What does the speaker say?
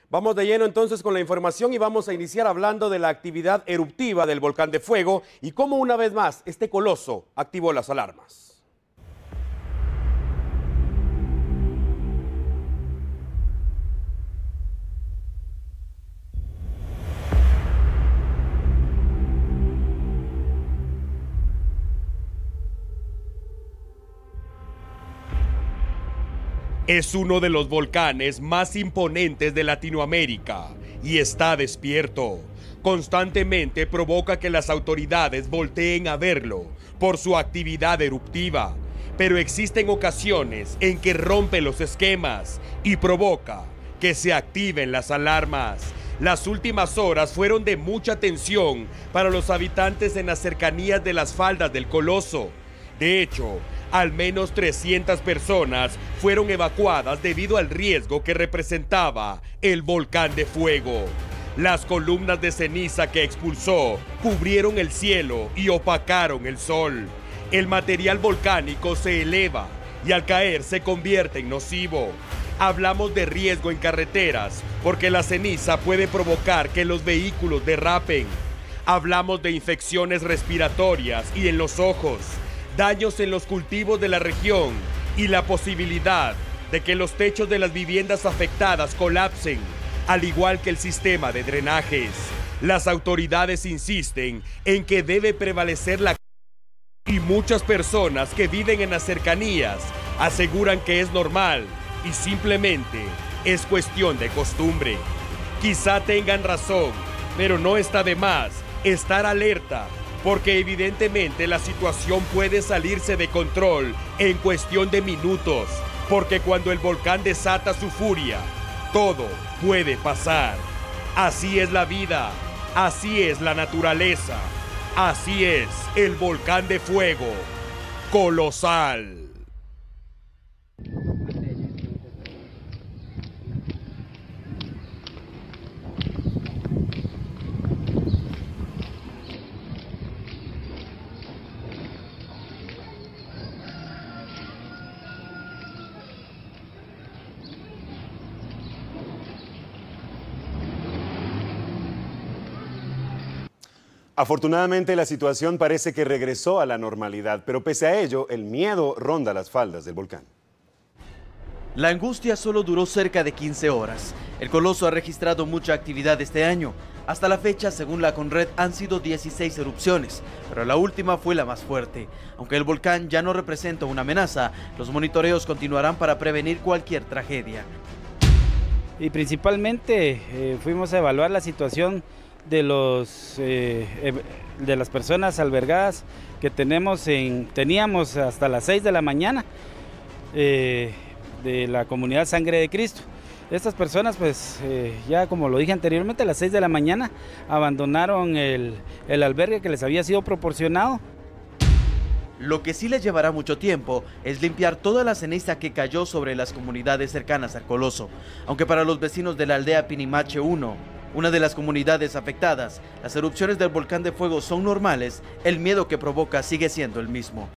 Vamos de lleno entonces con la información y vamos a iniciar hablando de la actividad eruptiva del volcán de fuego y cómo una vez más este coloso activó las alarmas. Es uno de los volcanes más imponentes de Latinoamérica y está despierto. Constantemente provoca que las autoridades volteen a verlo por su actividad eruptiva, pero existen ocasiones en que rompe los esquemas y provoca que se activen las alarmas. Las últimas horas fueron de mucha tensión para los habitantes en las cercanías de las faldas del Coloso. De hecho, al menos 300 personas fueron evacuadas debido al riesgo que representaba el volcán de fuego. Las columnas de ceniza que expulsó cubrieron el cielo y opacaron el sol. El material volcánico se eleva y al caer se convierte en nocivo. Hablamos de riesgo en carreteras porque la ceniza puede provocar que los vehículos derrapen. Hablamos de infecciones respiratorias y en los ojos, daños en los cultivos de la región y la posibilidad de que los techos de las viviendas afectadas colapsen, al igual que el sistema de drenajes. Las autoridades insisten en que debe prevalecer la y muchas personas que viven en las cercanías aseguran que es normal y simplemente es cuestión de costumbre. Quizá tengan razón, pero no está de más estar alerta, porque evidentemente la situación puede salirse de control en cuestión de minutos, porque cuando el volcán desata su furia, todo puede pasar. Así es la vida, así es la naturaleza, así es el volcán de fuego colosal. Afortunadamente la situación parece que regresó a la normalidad, pero pese a ello, el miedo ronda las faldas del volcán. La angustia solo duró cerca de 15 horas. El Coloso ha registrado mucha actividad este año. Hasta la fecha, según la Conred, han sido 16 erupciones, pero la última fue la más fuerte. Aunque el volcán ya no representa una amenaza, los monitoreos continuarán para prevenir cualquier tragedia. Y principalmente fuimos a evaluar la situación de las personas albergadas que teníamos hasta las 6 de la mañana de la comunidad Sangre de Cristo. Estas personas, pues ya como lo dije anteriormente, a las 6 de la mañana abandonaron el albergue que les había sido proporcionado. Lo que sí les llevará mucho tiempo es limpiar toda la ceniza que cayó sobre las comunidades cercanas al Coloso. Aunque para los vecinos de la aldea Pinimache 1, una de las comunidades afectadas, las erupciones del volcán de fuego son normales, el miedo que provoca sigue siendo el mismo.